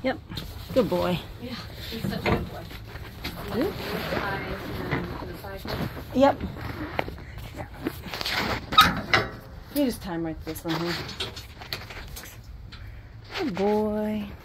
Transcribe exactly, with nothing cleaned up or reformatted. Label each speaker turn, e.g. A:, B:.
A: Yep. Good boy.
B: Yeah, he's such a good boy.
A: Good.
B: Eyes and
A: Yep. Yeah. You just time right this one here. Good boy.